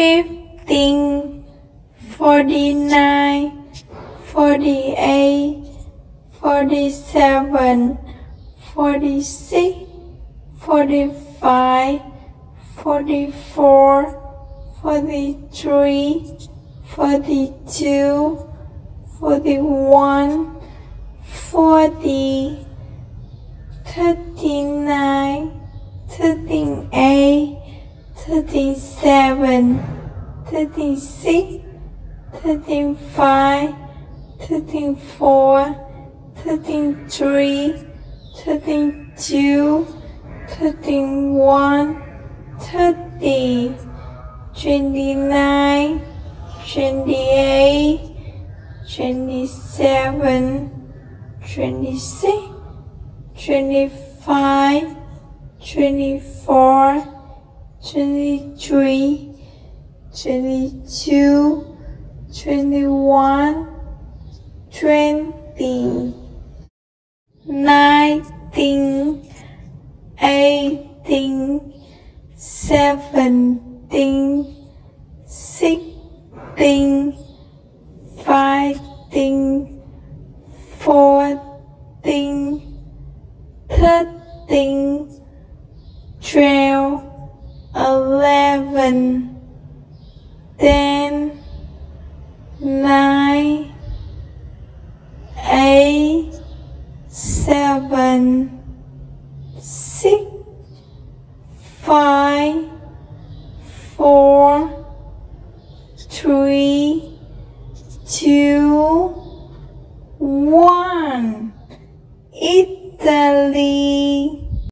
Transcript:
15, 49, 48, 47, 46, 45, 44, 43, 42, 41, 40, 39, 38, 37, 36, 35, 34, 33, 32, 31, 30, 29, 28, 27, 26, 25, 24, 23, 22, 21, 20, 19, 18, 17, 16, 15, 14, 13, 12, 11, 10, 9, 8, 7, 6, 5, 4, 3, 2, 1. Italy.